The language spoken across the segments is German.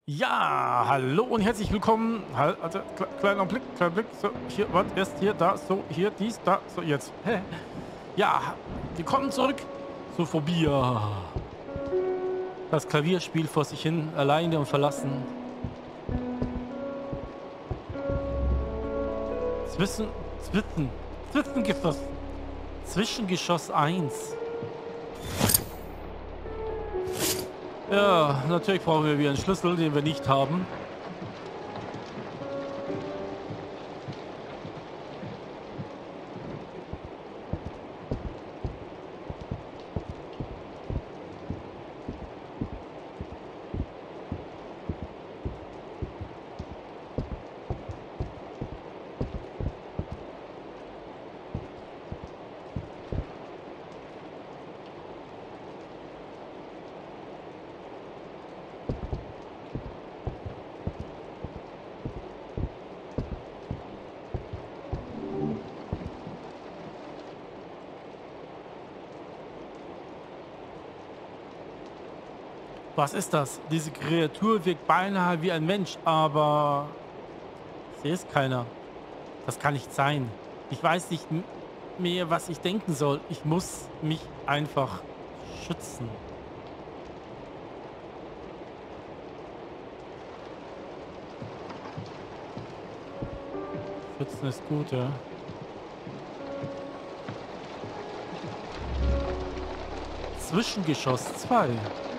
Ja, hallo und herzlich willkommen. Also, kleiner Blick, kleiner Blick. So, hier, was, erst hier, da, so, hier, dies, da, so, jetzt. Hä? Ja, willkommen zurück zu Phobia. Das Klavierspiel vor sich hin, alleine und verlassen. Zwischen, zwischen, Zwischengeschoss. Zwischengeschoss eins. Ja, natürlich brauchen wir wieder einen Schlüssel, den wir nicht haben. Was ist das? Diese Kreatur wirkt beinahe wie ein Mensch, aber sie ist keiner. Das kann nicht sein. Ich weiß nicht mehr, was ich denken soll. Ich muss mich einfach schützen. Schützen ist gut, ja. Zwischengeschoss 2.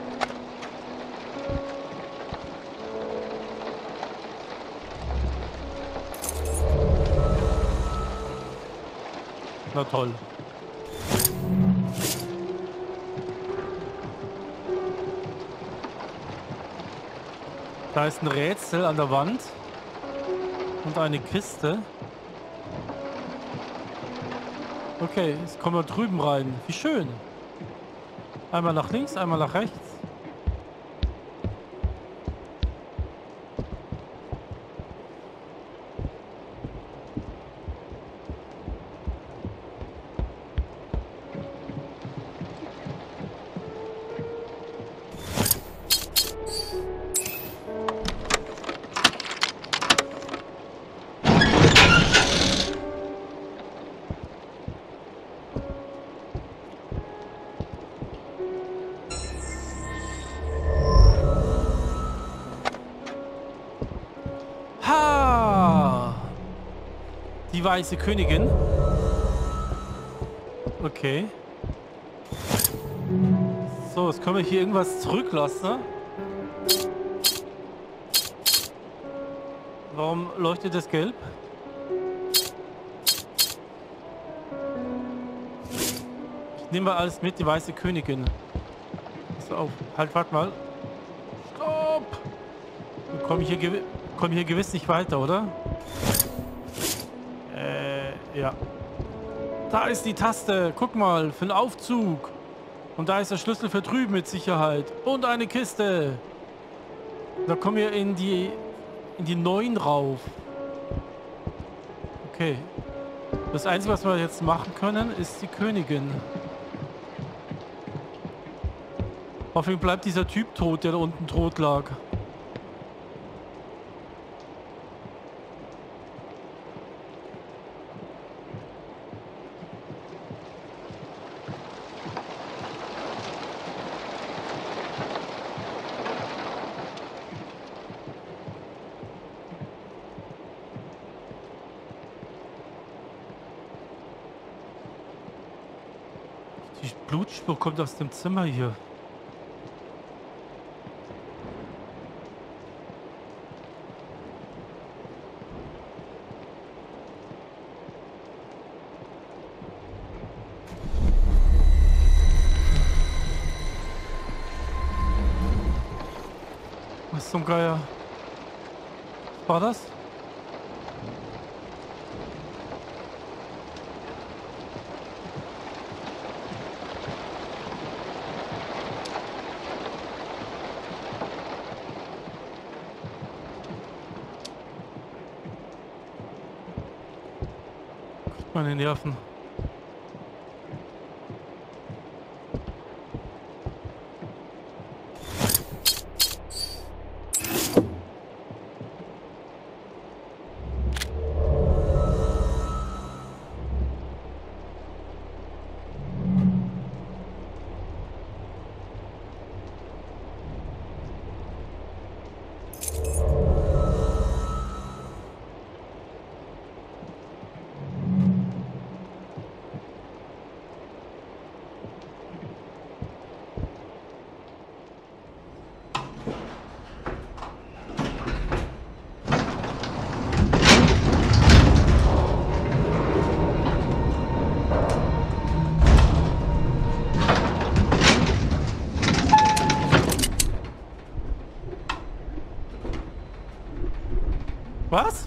Na toll. Da ist ein Rätsel an der Wand und eine Kiste. Okay, jetzt kommen wir drüben rein. Wie schön. Einmal nach links, einmal nach rechts. Ha! Die weiße Königin. Okay. So, jetzt können wir hier irgendwas zurücklassen. Ne? Warum leuchtet das gelb? Ich nehme mal alles mit, die weiße Königin. Pass auf. Halt, warte mal. Stopp! Wir kommen hier gewiss nicht weiter, oder? Ja. Da ist die Taste. Guck mal, für den Aufzug. Und da ist der Schlüssel für drüben mit Sicherheit. Und eine Kiste. Da kommen wir in die 9 rauf. Okay. Das Einzige, was wir jetzt machen können, ist die Königin. Hoffentlich bleibt dieser Typ tot, der da unten tot lag. Die Blutspur kommt aus dem Zimmer hier. Was zum Geier? Was war das? Meine Nerven. Was?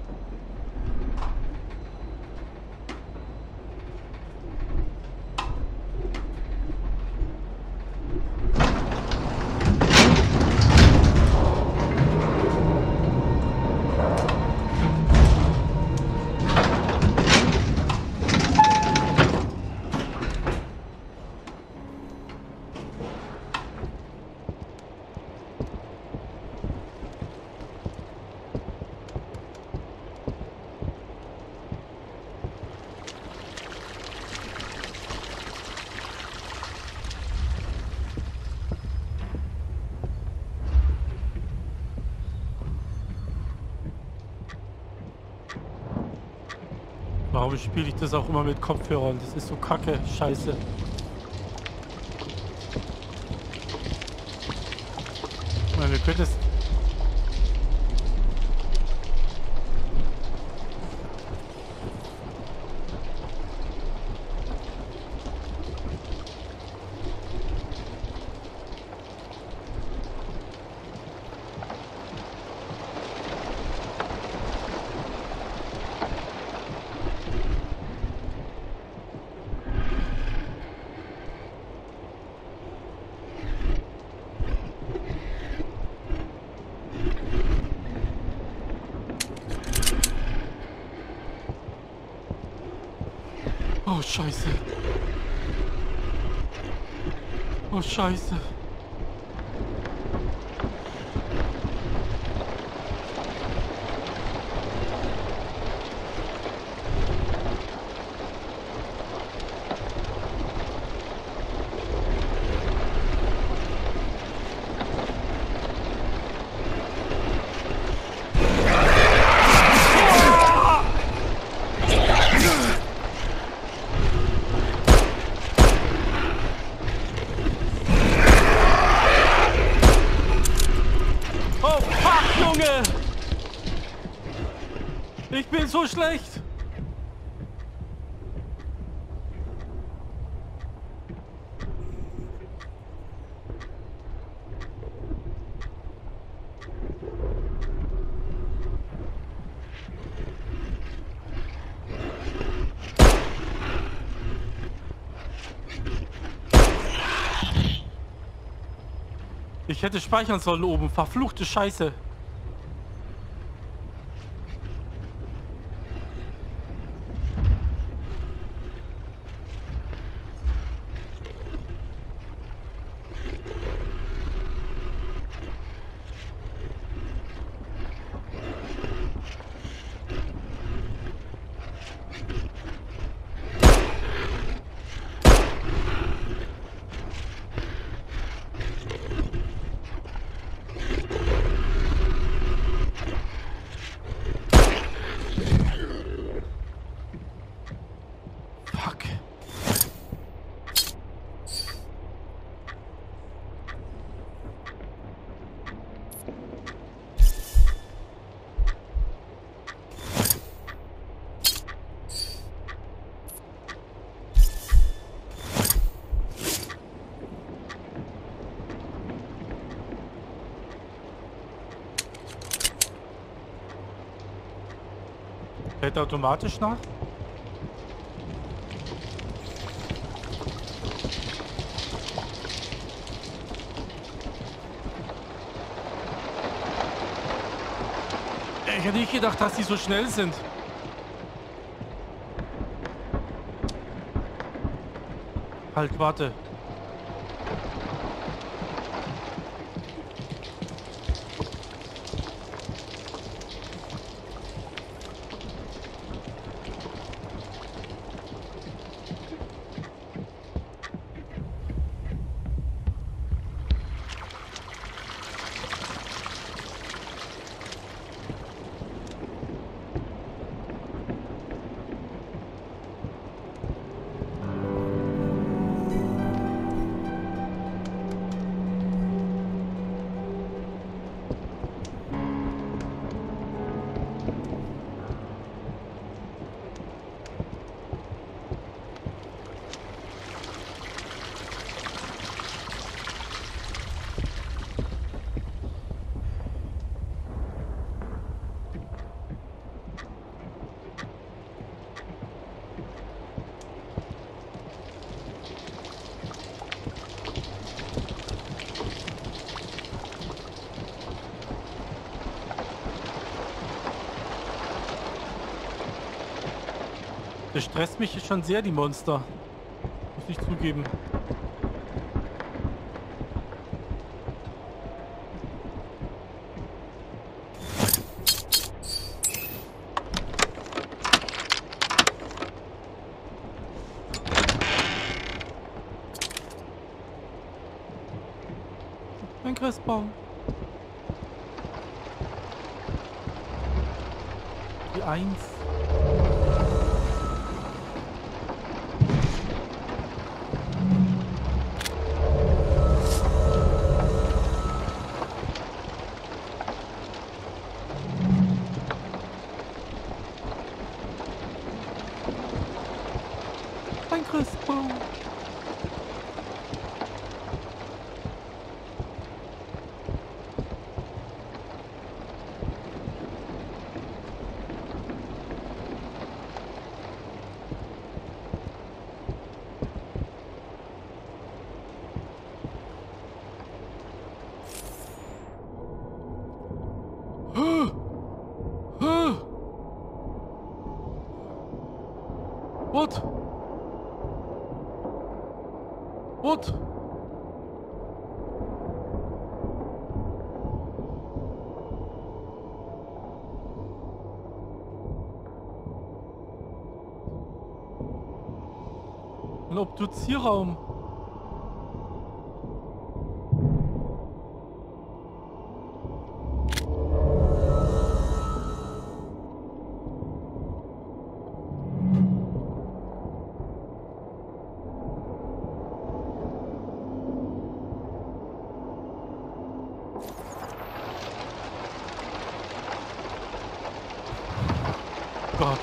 Warum spiele ich das auch immer mit Kopfhörern? Das ist so kacke, scheiße. Ich meine, wir können es... Oh, scheiße. Oh, scheiße. Ich bin so schlecht. Ich hätte speichern sollen oben. Verfluchte Scheiße. Lädt automatisch nach? Ich hätte nicht gedacht, dass die so schnell sind. Halt, warte. Das stresst mich schon sehr, die Monster. Muss ich zugeben. Ein Christbaum. Die 1. Ein Christbaum. What? What? Ein Obduzierraum. Gott.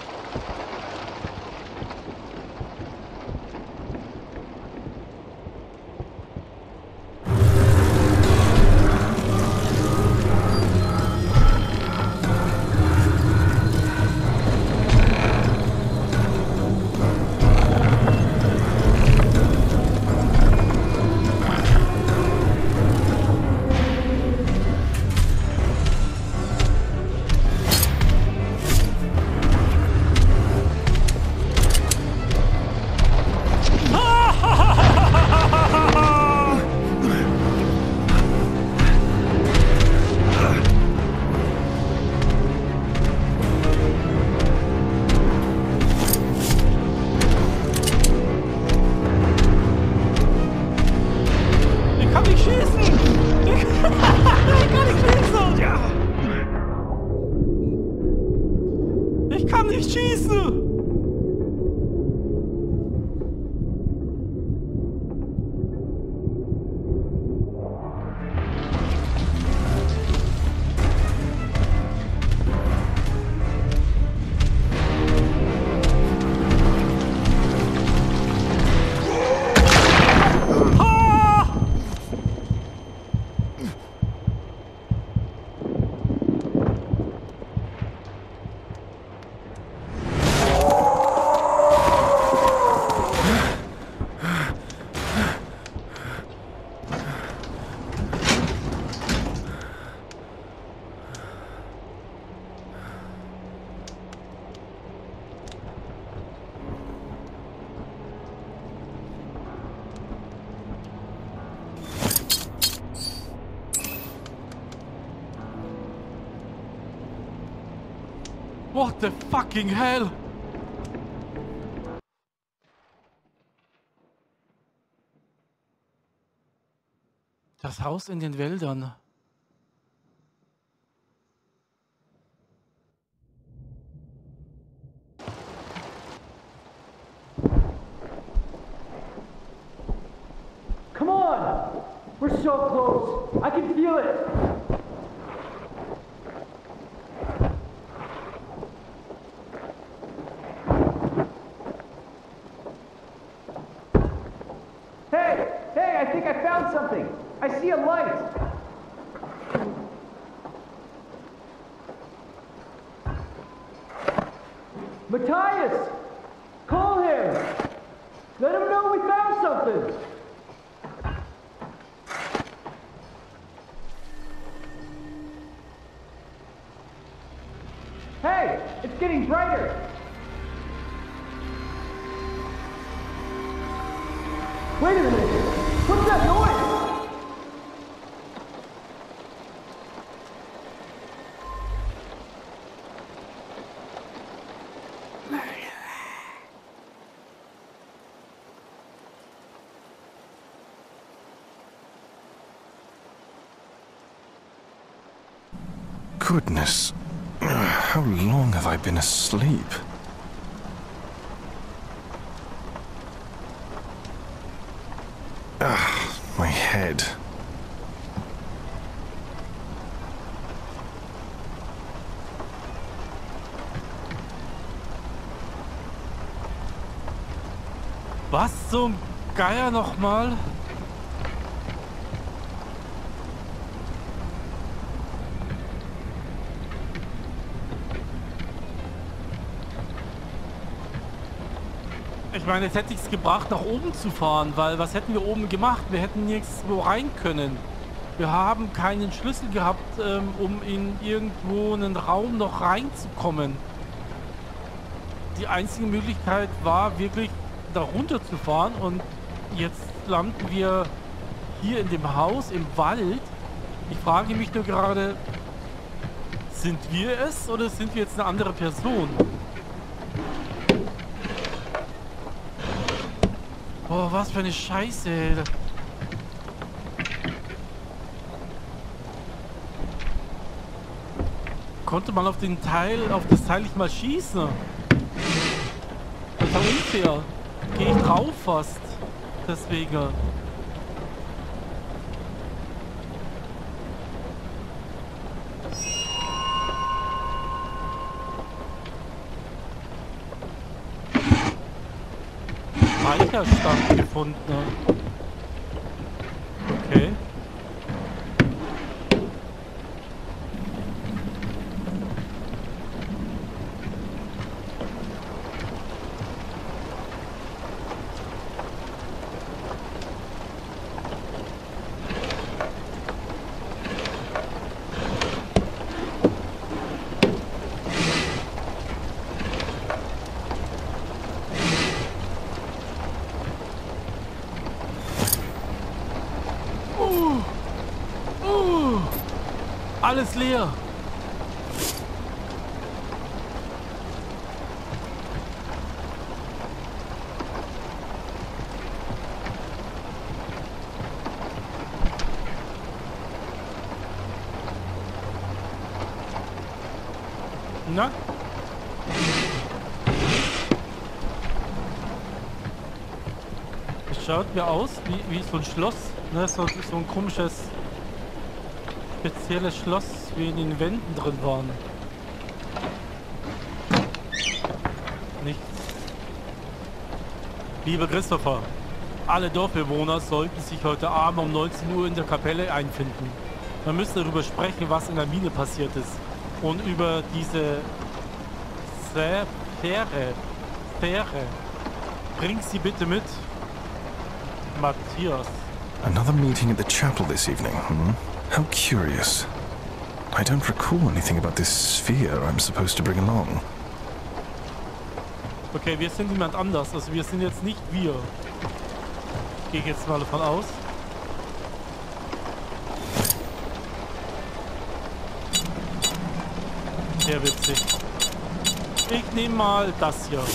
Ich kann nicht schießen! What the fucking hell? Das Haus in den Wäldern. Come on! We're so close. I can feel it. Hey, I think I found something. I see a light. Matthias! Call him! Let him know we found something! Hey! It's getting brighter! Wait a minute. What's that noise? Goodness, how long have I been asleep? My head. Was zum Geier nochmal? Ich meine, jetzt hätte ich es gebracht, nach oben zu fahren, weil was hätten wir oben gemacht? Wir hätten nirgendwo rein können. Wir haben keinen Schlüssel gehabt, um in irgendwo einen Raum noch reinzukommen. Die einzige Möglichkeit war wirklich, da runter zu fahren, und jetzt landen wir hier in dem Haus im Wald. Ich frage mich nur gerade, sind wir es oder sind wir jetzt eine andere Person? Oh, was für eine Scheiße. Konnte man auf das Teil nicht mal schießen? Das war unfair. Gehe ich drauf fast. Deswegen. Speicherstand gefunden. Okay. Alles leer. Na? Es schaut mir aus wie so ein Schloss, ne? So ein komisches, spezielles Schloss, wie in den Wänden drin waren. Nichts. Lieber Christopher, alle Dorfbewohner sollten sich heute Abend um 19 Uhr in der Kapelle einfinden. Wir müssen darüber sprechen, was in der Mine passiert ist. Und über diese Fähre. Bring sie bitte mit. Matthias. Another meeting at the chapel this evening, hmm? How curious. I don't recall anything about this sphere I'm supposed to bring along. Okay, wir sind niemand anders. Also wir sind jetzt nicht wir. Gehe ich jetzt mal davon aus. Sehr witzig. Ich nehme mal das hier.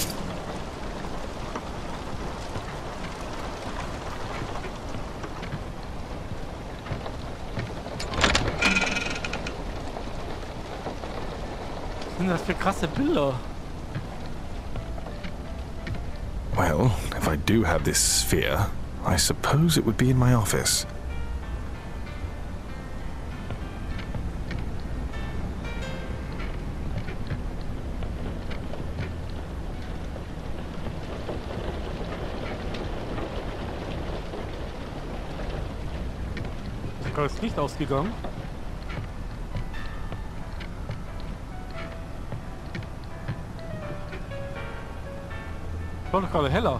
Was sind das für krasse Bilder? Well, if I do have this sphere, I suppose it would be in my office. Sogar das Licht ausgegangen. War doch gerade heller.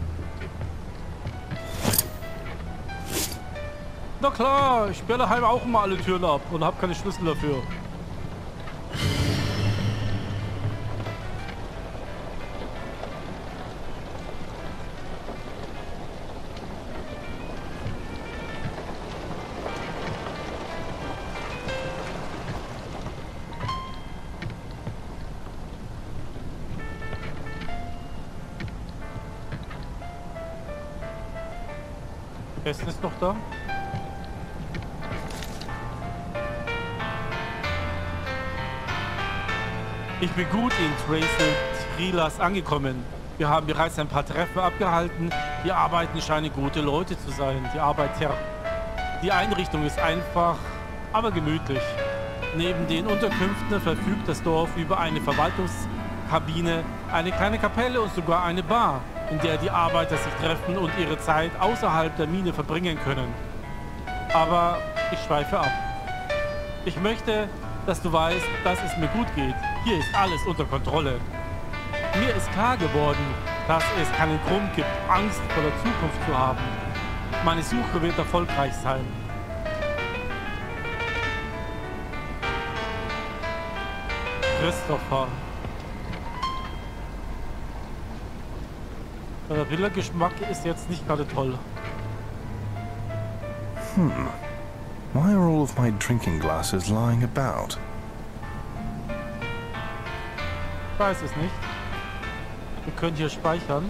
Na klar, ich sperre daheim auch immer alle Türen ab und habe keine Schlüssel dafür. Essen ist noch da. Ich bin gut in Tracel-Trilas angekommen. Wir haben bereits ein paar Treffen abgehalten. Die Arbeiten scheinen gute Leute zu sein. Die Einrichtung ist einfach, aber gemütlich. Neben den Unterkünften verfügt das Dorf über eine Verwaltungskabine, eine kleine Kapelle und sogar eine Bar, in der die Arbeiter sich treffen und ihre Zeit außerhalb der Mine verbringen können. Aber ich schweife ab. Ich möchte, dass du weißt, dass es mir gut geht. Hier ist alles unter Kontrolle. Mir ist klar geworden, dass es keinen Grund gibt, Angst vor der Zukunft zu haben. Meine Suche wird erfolgreich sein. Christopher. Der Villa-Geschmack ist jetzt nicht gerade toll. Why are all of my drinking glasses lying about? Ich weiß es nicht. Wir können hier speichern.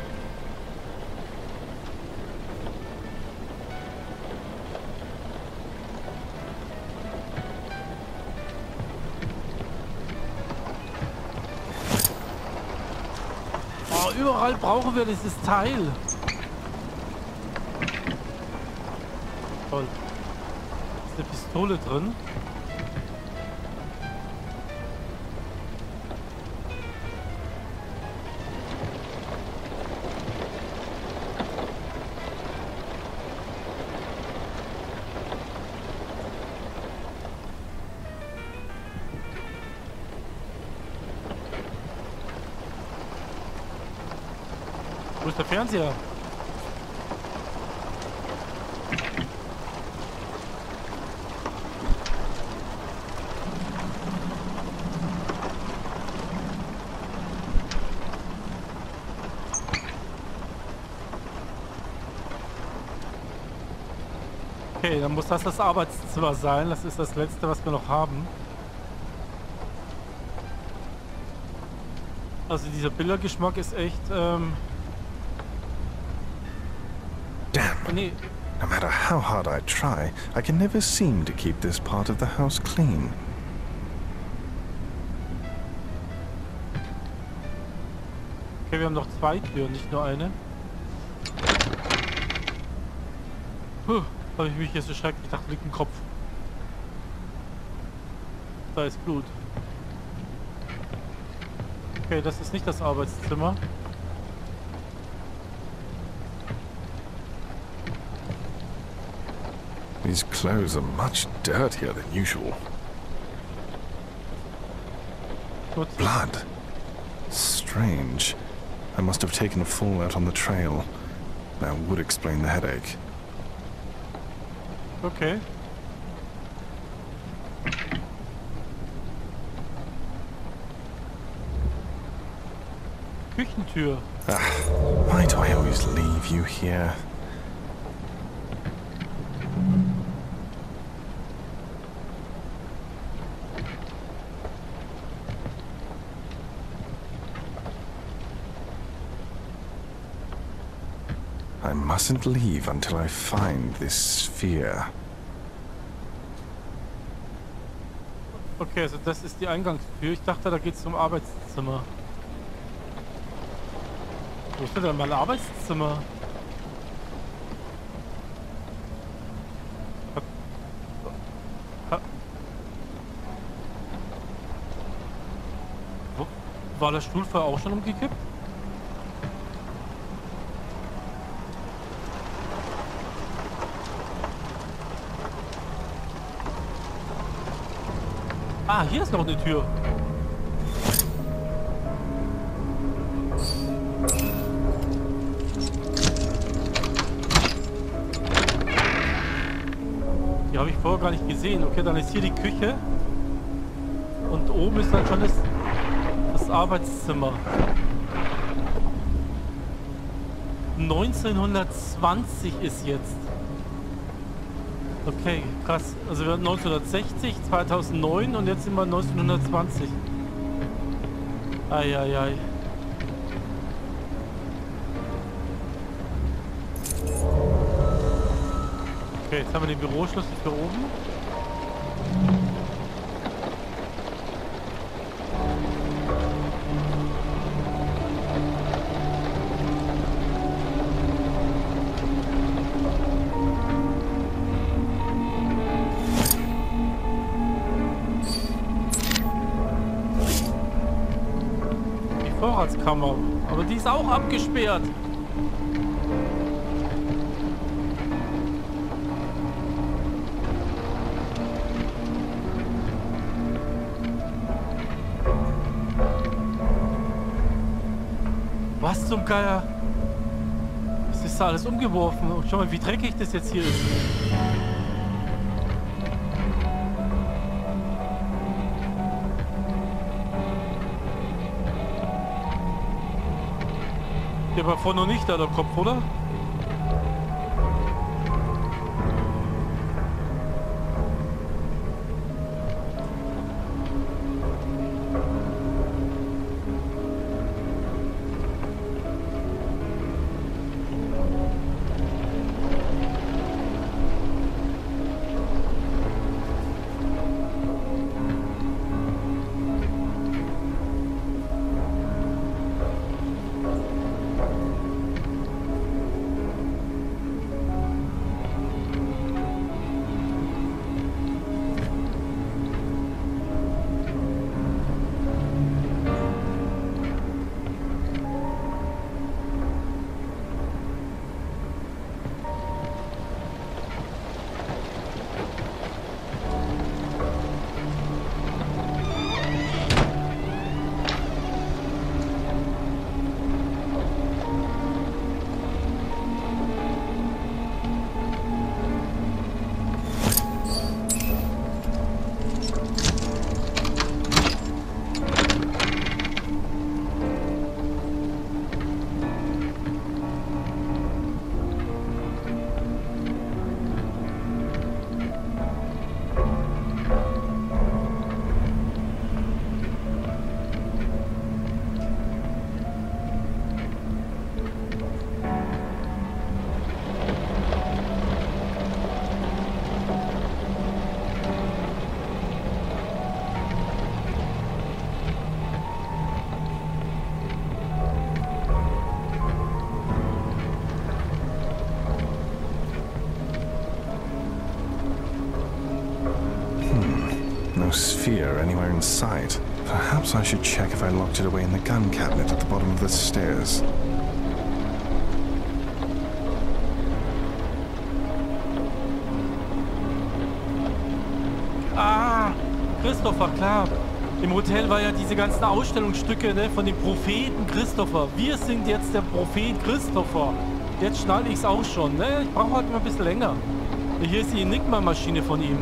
Oh, überall brauchen wir dieses Teil. Toll. Ist eine Pistole drin. Wo ist der Fernseher? Okay, dann muss das Arbeitszimmer sein. Das ist das letzte, was wir noch haben. Also dieser Bildergeschmack ist echt... Damn. Nee. No matter how hard I try, I can never seem to keep this part of the house clean. Okay, wir haben noch 2 Türen, nicht nur eine. Puh, habe ich mich jetzt erschreckt. Ich dachte, liegt ein Kopf. Da ist Blut. Okay, das ist nicht das Arbeitszimmer. These clothes are much dirtier than usual. Blood. Strange. I must have taken a fall out on the trail. That would explain the headache. Okay. Küchentür. Why do I always leave you here? I mustn't leave until I find this sphere. Okay, also das ist die Eingangstür. Ich dachte, da geht's zum Arbeitszimmer. Wo ist denn mein Arbeitszimmer? War der Stuhl vorher auch schon umgekippt? Ah, hier ist noch eine Tür. Die habe ich vorher gar nicht gesehen. Okay, dann ist hier die Küche. Und oben ist dann schon das Arbeitszimmer. 1920 ist jetzt. Okay, krass. Also wir hatten 1960, 2009 und jetzt sind wir 1920. Eieiei. Okay, jetzt haben wir den Büroschlüssel für oben. Die Vorratskammer, aber die ist auch abgesperrt. Was zum Geier? Es ist da alles umgeworfen. Und schau mal, wie dreckig das jetzt hier ist. Der war vorhin noch nicht da, der Kopf, oder? No sphere anywhere in sight. Perhaps I should check if I locked it away in the gun cabinet at the bottom of the stairs. Ah, Christopher, klar. Im Hotel war ja diese ganzen Ausstellungsstücke, ne, von dem Propheten Christopher. Wir sind jetzt der Prophet Christopher. Jetzt schnalle ich es auch schon. Ne? Ich brauche halt mal ein bisschen länger. Hier ist die Enigma-Maschine von ihm.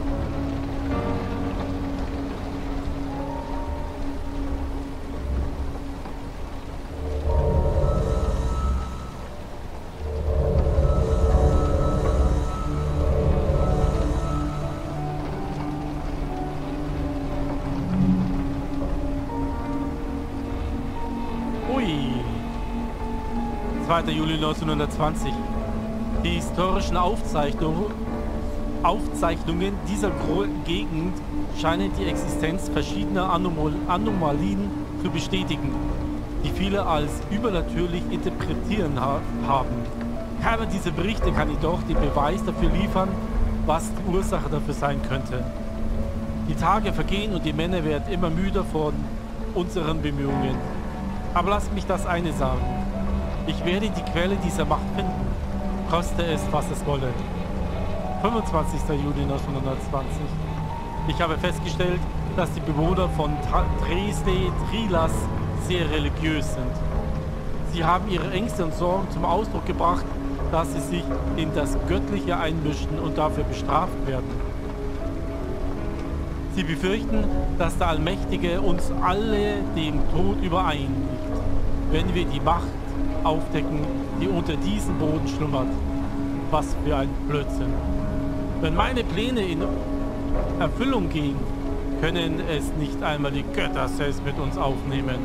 Ui. 2. Juli 1920. Die historischen Aufzeichnungen dieser Gegend scheinen die Existenz verschiedener Anomalien zu bestätigen, die viele als übernatürlich interpretieren haben. Keiner dieser Berichte kann jedoch den Beweis dafür liefern, was die Ursache dafür sein könnte. Die Tage vergehen und die Männer werden immer müder von unseren Bemühungen. Aber lasst mich das eine sagen. Ich werde die Quelle dieser Macht finden, koste es, was es wolle. 25. Juli 1920. Ich habe festgestellt, dass die Bewohner von Dresde-Trilas sehr religiös sind. Sie haben ihre Ängste und Sorgen zum Ausdruck gebracht, dass sie sich in das Göttliche einmischen und dafür bestraft werden. Sie befürchten, dass der Allmächtige uns alle dem Tod übereinigt, wenn wir die Macht aufdecken, die unter diesem Boden schlummert. Was für ein Blödsinn. Wenn meine Pläne in Erfüllung gehen, können es nicht einmal die Götter selbst mit uns aufnehmen.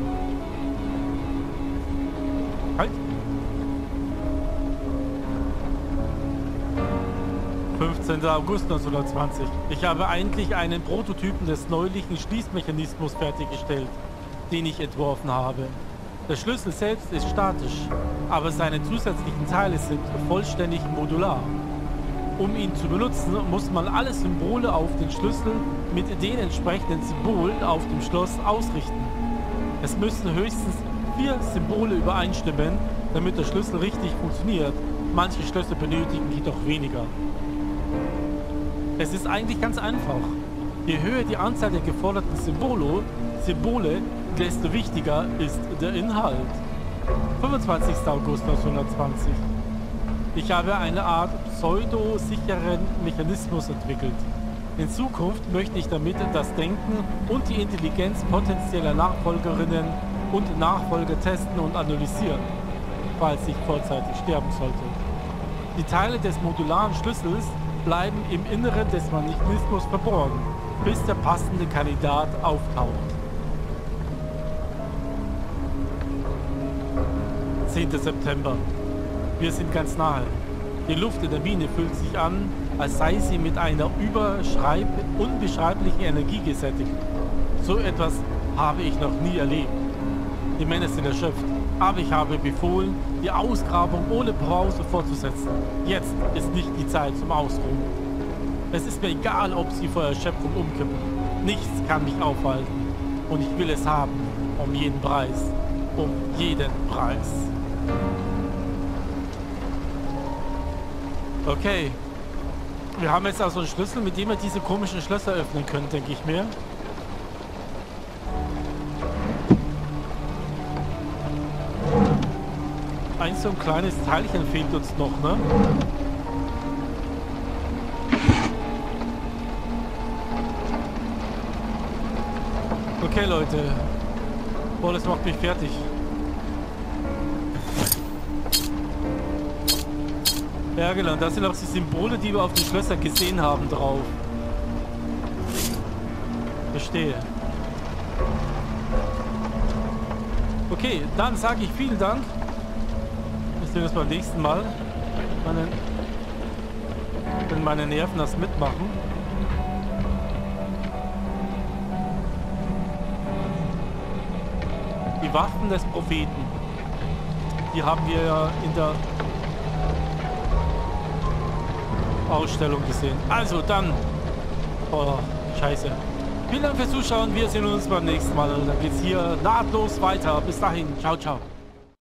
Halt! 15. August 1920. Ich habe eigentlich einen Prototypen des neulichen Schließmechanismus fertiggestellt, den ich entworfen habe. Der Schlüssel selbst ist statisch, aber seine zusätzlichen Teile sind vollständig modular. Um ihn zu benutzen, muss man alle Symbole auf den Schlüssel mit den entsprechenden Symbolen auf dem Schloss ausrichten. Es müssen höchstens 4 Symbole übereinstimmen, damit der Schlüssel richtig funktioniert. Manche Schlösser benötigen jedoch weniger. Es ist eigentlich ganz einfach. Je höher die Anzahl der geforderten Symbole, desto wichtiger ist der Inhalt. 25. August 1920. Ich habe eine Art pseudo-sicheren Mechanismus entwickelt. In Zukunft möchte ich damit das Denken und die Intelligenz potenzieller Nachfolgerinnen und Nachfolger testen und analysieren, falls ich vorzeitig sterben sollte. Die Teile des modularen Schlüssels bleiben im Inneren des Mechanismus verborgen, bis der passende Kandidat auftaucht. 10. September. Wir sind ganz nahe. Die Luft in der Mine fühlt sich an, als sei sie mit einer unbeschreiblichen Energie gesättigt. So etwas habe ich noch nie erlebt. Die Männer sind erschöpft, aber ich habe befohlen, die Ausgrabung ohne Pause fortzusetzen. Jetzt ist nicht die Zeit zum Ausruhen. Es ist mir egal, ob sie vor Erschöpfung umkippen. Nichts kann mich aufhalten. Und ich will es haben, um jeden Preis. Um jeden Preis. Okay. Wir haben jetzt also einen Schlüssel, mit dem wir diese komischen Schlösser öffnen können, denke ich mir. So ein kleines Teilchen fehlt uns noch, ne? Okay, Leute. Boah, das macht mich fertig. Ja, genau. Das sind auch die Symbole, die wir auf den Schlössern gesehen haben, drauf. Verstehe. Okay, dann sage ich vielen Dank. Wir sehen uns beim nächsten Mal, wenn meine Nerven das mitmachen. Die Waffen des Propheten, die haben wir ja in der Ausstellung gesehen. Also dann, oh, scheiße. Vielen Dank fürs Zuschauen, wir sehen uns beim nächsten Mal. Dann geht's hier nahtlos weiter. Bis dahin, ciao, ciao.